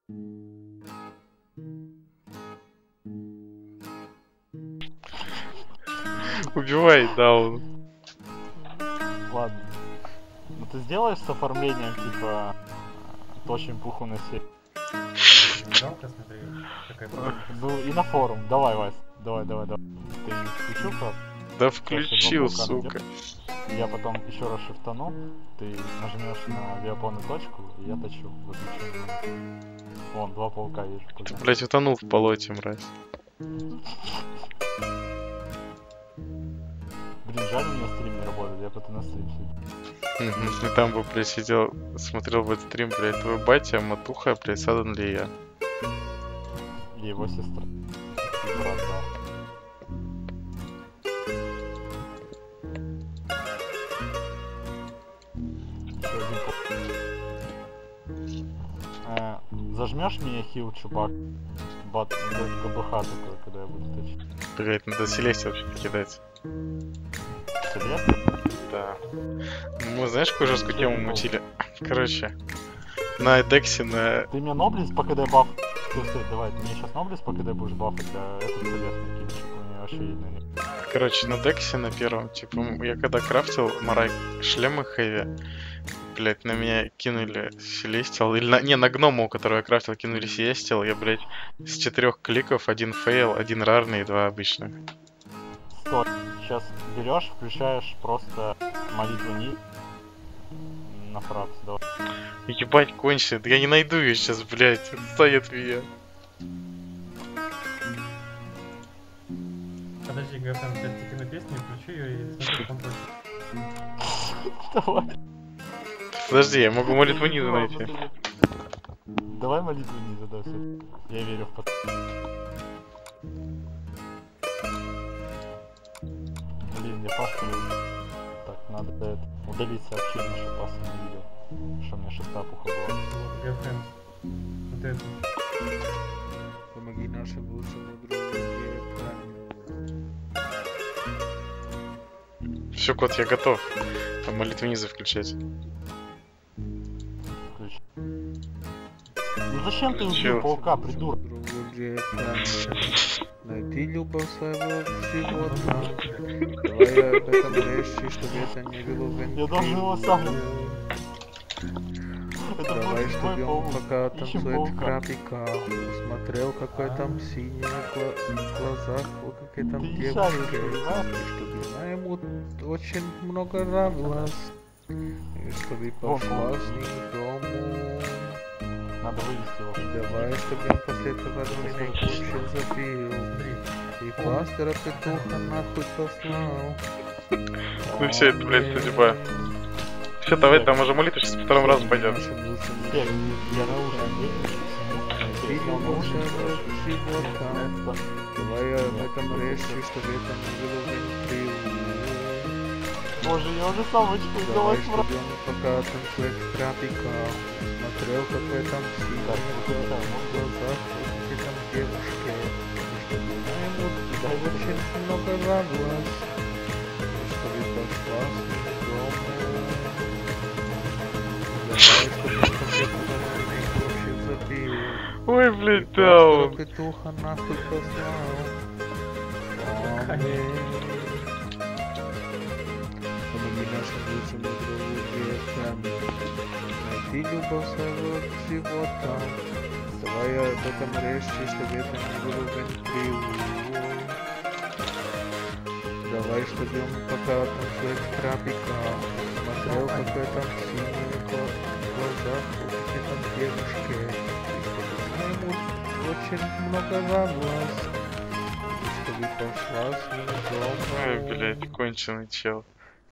Убивай, даун. Ладно. Ну ты сделаешь с оформлением, типа, точим пуху на себе? Жалко, смотри, какая была. Ну и на форум. Давай, Вась. Давай. Ты включил как? Да включил, сука. Я потом еще раз шифтану, ты нажмешь на авиапону точку, и я точу. Выключу. Вон, 2 паука вижу. Ты, блять, утонул в болоте, мразь. Блин, жаль, у меня стрим не работает, я потом на стрим сидел. И там бы, блядь, сидел, смотрел в этот стрим, блядь, твой батя, матуха, блядь, Садан ли я. И его сестра. И брат, да. Зажмешь меня хил, чувак? Бат ГБХ такой, когда я буду точить. Блядь, надо Селестия вообще кидать. Селестия? Да. Мы знаешь, какую жесткую тему мутили? Короче, на Дексе, на... Ты мне Ноблис по КД баф... Стой, давай, ты мне сейчас Ноблис по КД будешь бафать, а этот Селестный кинешь, чтобы у меня вообще видно не... Короче, на Дексе на первом, типа, я когда крафтил Марай шлемы Хэви, блять, на меня кинули Селестиал, или на гному, у которого я крафтил, кинули Селестиал, я, блять, с 4 кликов, 1 фейл, 1 рарный и 2 обычных. Стой, сейчас берешь, включаешь просто молитву Ни на фрапс, давай. Ебать, кончено, я не найду ее сейчас, блять, отстань от меня. Подожди, ГФМ, сейчас тебе на песню, включи ее и смотри, композит. Давай. Подожди, я могу молитву Низа найти. Давай молитву Низа, да, все. Я верю в под... Блин, мне паспорт. Так, надо это, удалить сообщение, что паспорт не видел. Что у меня 6 пуха была. ГФМ. Вот это. Помоги нашим лучшим другу. Все, кот, я готов. Там молитву Низа включать. Включи. Ну зачем ты убил паука, придурок? Найти любовь своего живота. Давай об этом речи, чтобы это не было в Я должен его сам... Это Давай, будет чтобы мой он паук. пока Ищем танцует паука. крапика, смотрел, какой там синий в глазах, у какой там Ты девушки, шаришь, понимаешь? и чтобы она ему очень много нравилась, и чтобы пошла с ним к дому. Надо вывести его. Давай, чтобы он после этого руиной вообще забил, и пастора петуха нахуй послал. Ну все, это, блядь, судьба. Все, давай, там уже молитва сейчас по второму разу пойдет. Я наушник Давай об этом речи, чтобы это не было вентрил. Боже, я уже самочку Давай, сделать, чтобы он пока танцует крапика, смотрел, какой там синий в глазах, какие там девушки, чтобы она ему очень много нравилась, чтобы пошла с ним к дому. Давай, чтобы он после этого вообще забил. Ой, блядь, Пастора даун. петуха нахуй послал. Аминь. Помоги нашим лучшим другу найти любовь своего живота. Давай об этом речи, чтобы это не было вентрил. Давай, чтобы он пока танцует крапика, смотрел, какой там синий в глазах, какие там девушки, и чтобы она ему очень много нравилась, и чтобы пошла с ним к дому. Ой, блядь, конченый чел.